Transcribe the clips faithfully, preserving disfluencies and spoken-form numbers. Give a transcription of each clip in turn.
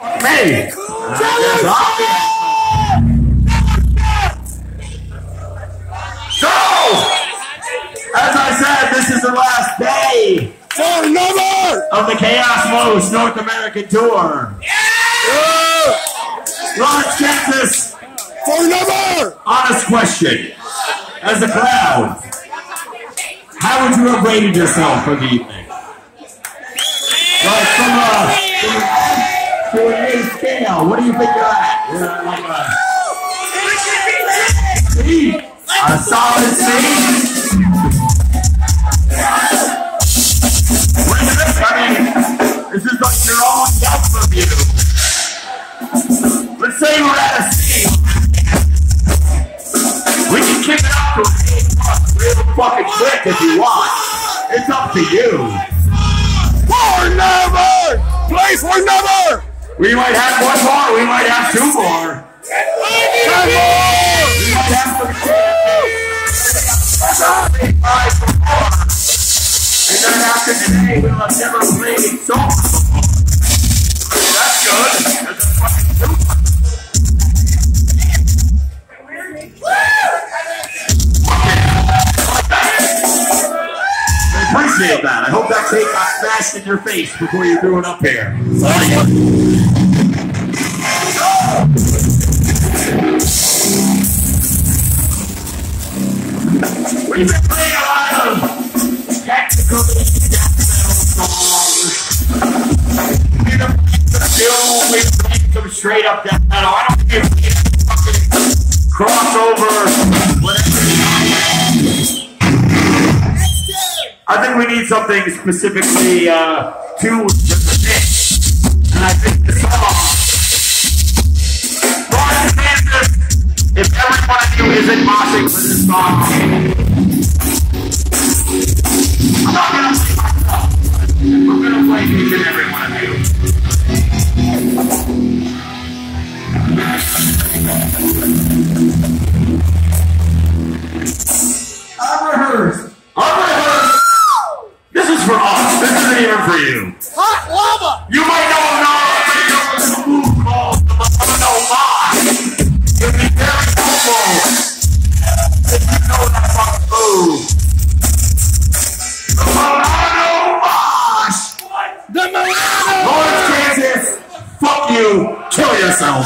Me! So, as I said, this is the last day for never of the Chaos Most North American Tour. Yeah. Lawrence, Kansas. For never. Honest question. As a crowd, how would you have rated yourself for the evening? Like from a, to an A scale, what do you think you're at? You're at like a C. A solid C. I mean, this is like your own Yelp review. Let's say we're at a C. We can kick it up to an A plus real fucking quick if you want. It's up to you. For never! Play for never! We might have one more, we might have two more. Ten more! We might have some five for more. And then after today, we'll have never played a song before. That's good. That's a fucking super. I appreciate that. I hope that cake got smashed in your face before you threw it up here. We've been playing a lot of technical death metal songs. We've been playing some still, we've been playing some straight up death metal. I don't think we can fucking crossover, whatever. I think we need something specifically uh, tuned to the pitch. And I think the song, Lawrence, Kansas, if every one of you isn't moshing for this song, I'm not going to play myself. We're going to play each and every one of you. Unrehearsed. Unrehearsed. This is for us. This isn't even for you. Hot lava! You might know a move called the Bottleneck Mosh. It would be very helpful if you know that fucking move. The Bottleneck Mosh. The Milano! Lawrence, Kansas, fuck you. Kill yourself.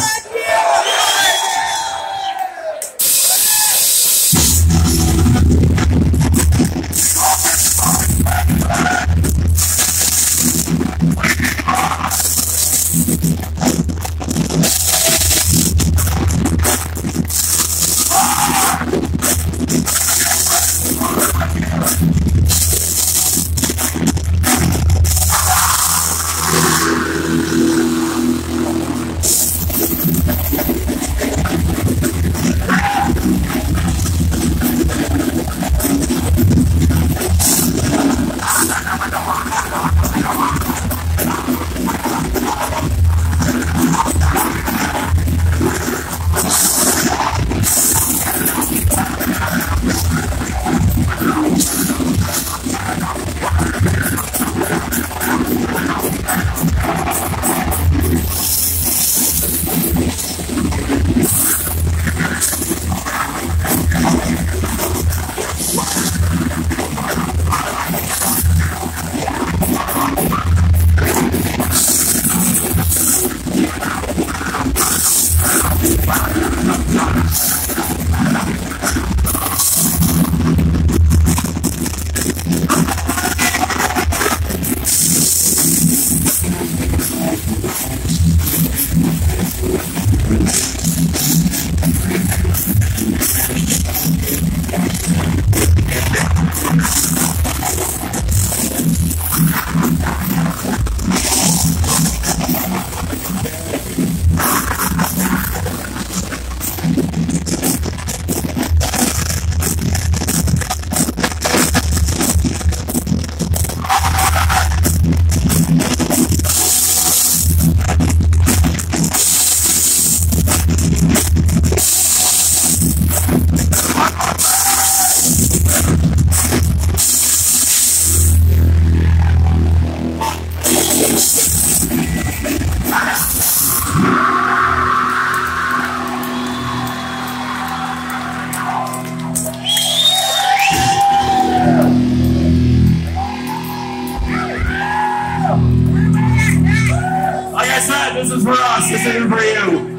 I said, this is for us. This isn't for you.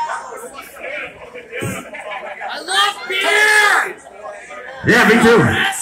I love beer! Yeah, me too.